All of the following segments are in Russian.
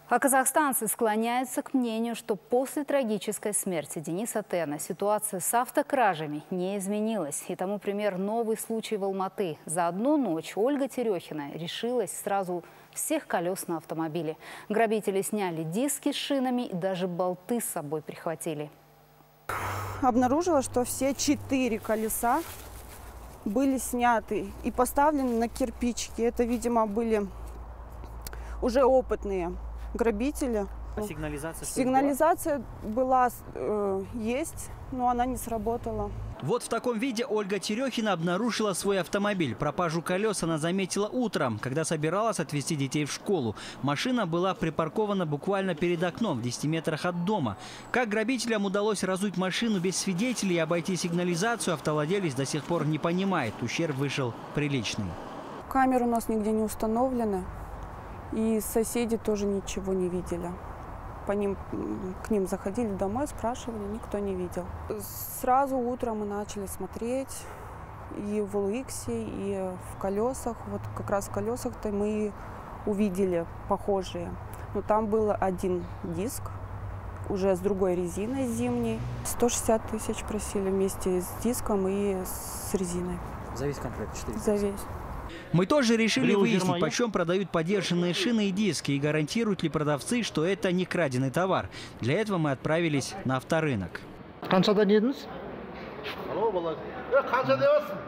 А казахстанцы склоняются к мнению, что после трагической смерти Дениса Тена ситуация с автокражами не изменилась. И тому пример новый случай в Алматы. За одну ночь Ольга Терехина решилась сразу всех колес на автомобиле. Грабители сняли диски с шинами и даже болты с собой прихватили. Обнаружила, что все 4 колеса были сняты и поставлены на кирпичики. Это, видимо, были уже опытные грабители. А сигнализация? Сигнализация была, есть, но она не сработала. Вот в таком виде Ольга Терехина обнаружила свой автомобиль. Пропажу колес она заметила утром, когда собиралась отвезти детей в школу. Машина была припаркована буквально перед окном, в 10 метрах от дома. Как грабителям удалось разуть машину без свидетелей и обойти сигнализацию, автовладелец до сих пор не понимает. Ущерб вышел приличный. Камеры у нас нигде не установлены, и соседи тоже ничего не видели. К ним заходили домой, спрашивали, никто не видел. Сразу утром мы начали смотреть и в LX, и в колесах. Вот как раз в колесах-то мы увидели похожие. Но там был один диск, уже с другой резиной зимней. 160 тысяч просили вместе с диском и с резиной. За весь комплект 4? За весь. Мы тоже решили выяснить, почем продают подержанные шины и диски и гарантируют ли продавцы, что это не краденый товар. Для этого мы отправились на авторынок. Қаншадан едіңіз? Алло, бала. Қанша девасың?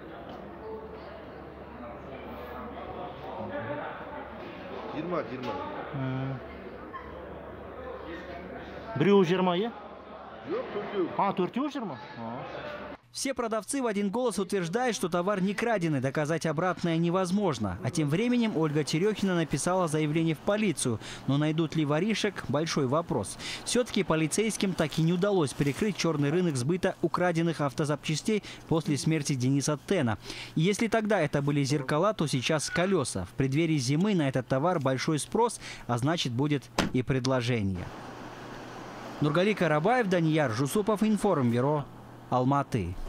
Жиырма. Біреуі 20, иә? Жоқ, төртеу. А, 4 20? Все продавцы в один голос утверждают, что товар не краденый, доказать обратное невозможно. А тем временем Ольга Терехина написала заявление в полицию. Но найдут ли воришек – большой вопрос. Все-таки полицейским так и не удалось перекрыть черный рынок сбыта украденных автозапчастей после смерти Дениса Тена. И если тогда это были зеркала, то сейчас колеса. В преддверии зимы на этот товар большой спрос, а значит будет и предложение. Нургали Карабаев, Данияр Жусупов, Информбюро, Алматы.